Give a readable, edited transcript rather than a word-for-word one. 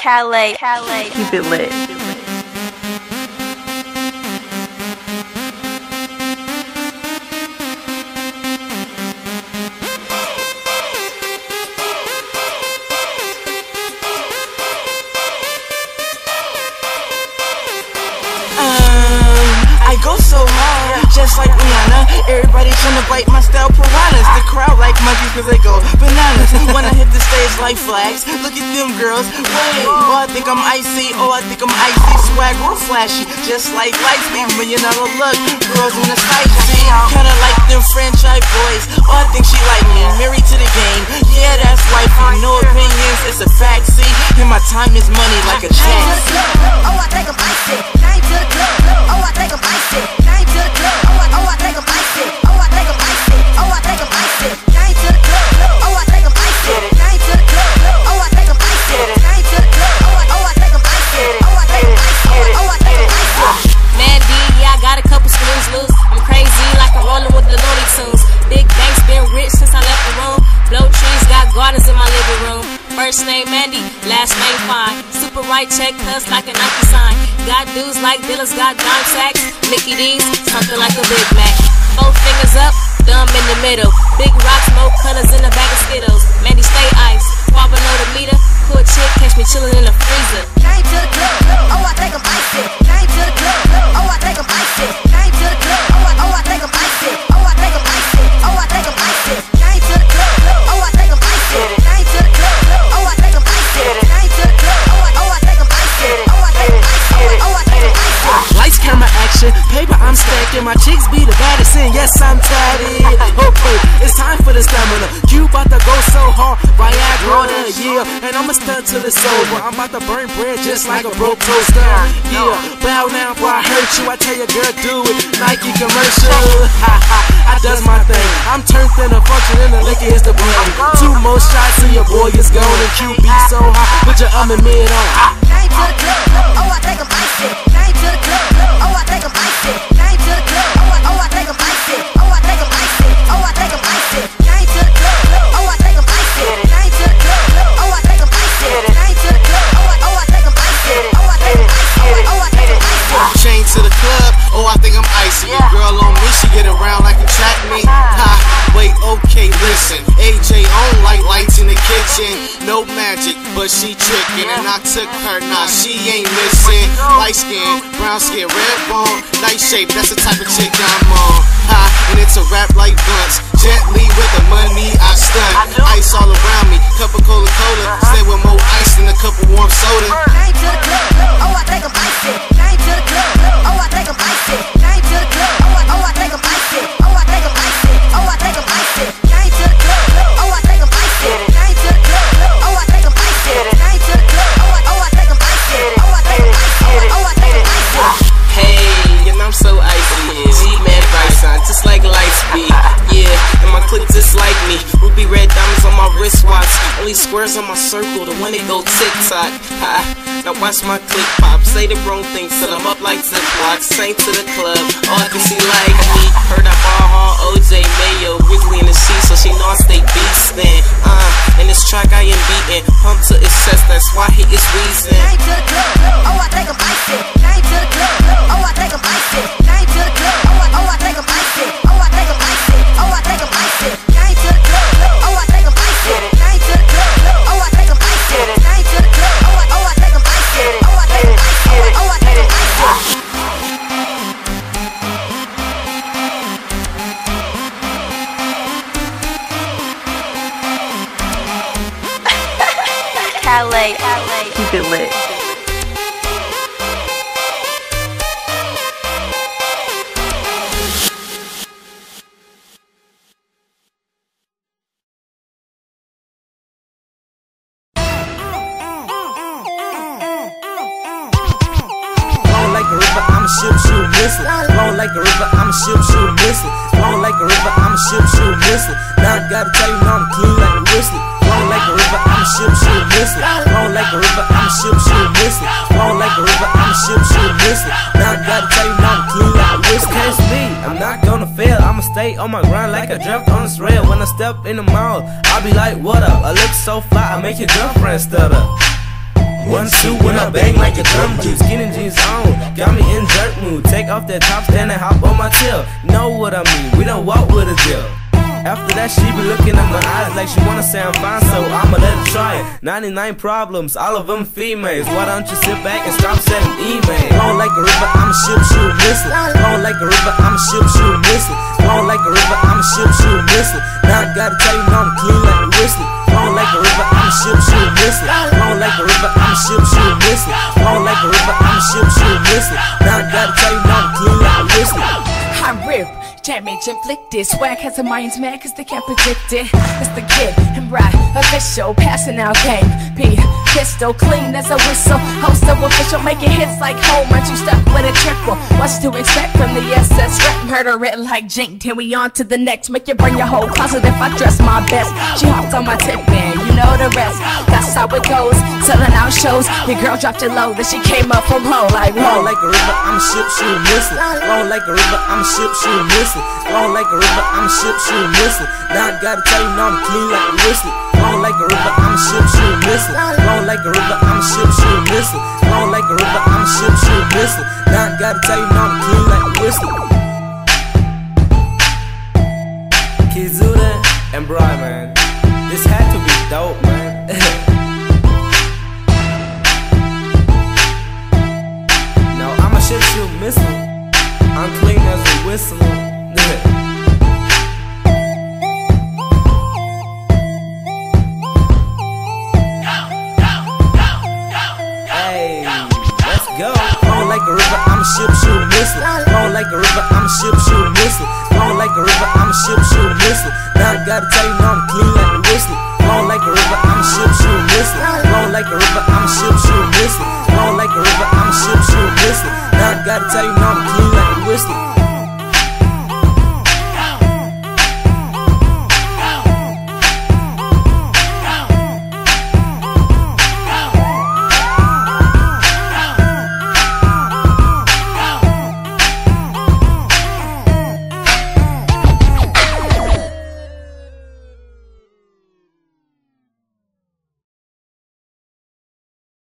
Calais, keep it lit. I go so hard, just like Rihanna. Everybody tryna bite my style piranhas. The crowd like monkeys cause they go bananas. When I hit the stage like flags, look at them girls. Wait, oh I think I'm icy, oh I think I'm icy. Swag real flashy, just like Lightspeed. When you know the look, girls in the sightsee. Kinda like them franchise boys, oh I think she like me. Married to the game, yeah that's wifey. No opinions, it's a fact, see. And my time is money like a check. Oh I think I'm icy, name to the club. Oh I think I'm icy, name to the club. Oh I think I'm icy, oh I think I'm icy, oh I think I'm icy, name to the club. Oh I think I'm icy, name to the club. Oh I think I'm icy, name to the club. Oh I think I'm icy, oh I think I'm icy, oh I think I'm icy. Mandy, yeah I got a couple screws loose. I'm crazy like I'm rolling with the Looney Tunes. Big banks been rich since I left the room. Blow trees got gardens in my living room. First name Mandy, last name Fine. Super right check cuss like a Nike sign. Got dudes like dealers, got dime sacks. Mickey D's, something like a Big Mac. 4 fingers up, thumb in the middle. Big rocks, smoke cutters in the back of Skittles. Mandy stay ice, far below the meter. Cool chick, catch me chillin' in the freezer. Name to the club, oh I think I'm icy. Name to the club, oh I think I'm icy. Name to the club, oh I think I'm icy. Oh I think I'm icy, oh I think I'm icy. Name to the club, oh I think I'm icy. Name to the club, oh I think I'm icy. Name to the club, oh I think I'm icy. Oh I think I'm icy, oh I think I'm icy. Lights, camera, action, paper I'm stacking. My chicks be the baddest and yes I'm tatted. Okay, it's time for the stamina. You bout to go so hard, Viagra, yeah. And I'ma stunt till it's over. I'm about to burn bread just like a broke toaster. Yeah, bow down before I hurt you. I tell your girl do it, Nike commercial. Ha ha, I does my thing. I'm turned in a function and the liquor is the blame. 2 more shots and your boy is gone. And QB so hot, put your and mid on. Name to the club, oh I think I'm icy. Name to the club, oh I think I'm icy. Name to the club, oh I think I'm icy. Oh I think I'm icy. Oh I think I'm icy. Name to the club, oh I think I'm icy. Name to the club, oh I think I'm icy. Name to the club, oh I think I'm icy. Oh I think I'm icy. Oh I think I'm icy. Chain to the club, oh I think I'm icy. Your girl on me, she get around like a track me. Ha, wait, okay, listen. AJ on like lights in the kitchen. No magic, but she trickin'. And I took her, nah, she ain't missing. Light skin, brown skin, red bone, nice shape, that's the type of chick I'm on. Ha, and it's a rap like blunts. Gently with the money I stunt. Ice all around me, cup of Coca-Cola. Stay with more ice than a cup of warm soda. Name to the club, oh I think I'm icy. Name to the club, oh I think I'm icy. Name to the club, oh I think I'm icy. Oh I think I'm icy. Oh I think I'm icy. Name to the club, oh I think I'm icy. Name to the club, oh I think I'm icy. Name to the club, oh I think I'm icy. Oh I think I'm icy. Oh I think I'm icy. Hey, and I'm so icy. G-Man Bryson, just like Lightspeed. Yeah, and my clique just like me. Ruby red diamonds on my wristwatch. Only squares on my circle, the one that go tick-tock. Ha, now watch my click pop. Say the wrong thing till I'm up like Ziploc. Saint to the club, all I can see like me. Heard I ball hard, OJ Mayo. Wrigley in the sheet, so she know I stay beastin'. In this track I am beating. Pump to his chest, that's why he is wheezing. Name to the club, oh I think I'm icy. Name to the club, oh I think I'm icy. Name to the club, oh I think I'm icy. Oh I think I'm icy. Oh I think I'm icy. Name to the club, oh I think I'm icy. Name to the club, oh I think I'm icy. Name to the club, oh I think I'm icy. Oh I think I'm icy. Oh I think I'm icy. Calais, keep it lit. I'm a ship, shoot, missile. Flowing like a river, I'm a ship, shoot, missile. Flowing like a river, I'm a ship, shoot, missile. Now I gotta tell you, now I'm clean like a whistle. Flowing like a river, I'm a ship, shoot, missile. Flowing like a river, I'm a ship, shoot, missile. Flowing like a river, I'm a ship, shoot, missile. Now I gotta tell you, now I'm clean like a whistle. Catch me, I'm not gonna fail. I'ma stay on my grind like I dreamt on this rail. When I step in the mall, I'll be like, what up? I look so fly, I make your girlfriend stutter. 1-2 when I bang like a drum beat. Skinny jeans on, got me in jerk mood. Take off that top stand and hop on my tail. Know what I mean, we don't walk with a deal. After that, she be looking at my eyes like she wanna say I'm fine, so I'ma let her try it. 99 problems, all of them females. Why don't you sit back and stop sending emails? Flowing like a river, I'm a ship, shoot, missile. Flowing like a river, I'm a ship, shoot, missile. Flowing like a river, I'm a ship, shoot, missile. Now I gotta tell you, now I'm clean like a whistler. Flowing like a river, I'm a ship, shoot, missile. Flowing like a river, I'm a ship, shoot, missile. Flowing like a river, I'm a ship, shoot, missile. Now I gotta tell you, now I'm clean like a whistler. I rip, damage inflicted. Swag has the minds mad cause they can't predict it. It's the kid and right, official, passing out game. P, pistol, clean as a whistle. Host of official, making hits like home runs. You stuck with a triple. What's to expect from the SS rap? Murder it like Jink. Then we on to the next. Make you bring your whole closet if I dress my best. She hopped on my tip and you know the rest. That's how it goes, selling out shows. Your girl dropped it low, then she came up from home like whoa. Flowing like a river, I'm a ship, shoot, missile. Flowing like a river, I'm a ship, shoot, missile. Flowing like a river, I'm a ship, shoot, missile. Now I gotta tell you, now I'm clean like a whistler. Flowing like a river, I'm a ship, shoot, missile. Flowing like a river, I'm a ship, shoot, missile. Flowing like a river, I'm a ship, shoot, missile. Now I gotta tell you, now I'm clean like a whistler. Kizuna and Brian, man, this had to be dope, man. Now I'm a ship, shoot, missile. I'm clean as a whistler. Hey, let's go. Flowing like a river, I'm a ship, shoot, missile. Flowing like a river, I'm a ship, shoot, missile. Flowing like a river, I'm a ship, shoot, missile. Now I gotta tell you, now I'm clean like a whistler. Flowing like a river, I'm a ship, shoot, missile. Flowing like a river, I'm a ship, shoot, missile. Flowing like a river, I'm a ship, shoot, missile. Now I gotta tell you,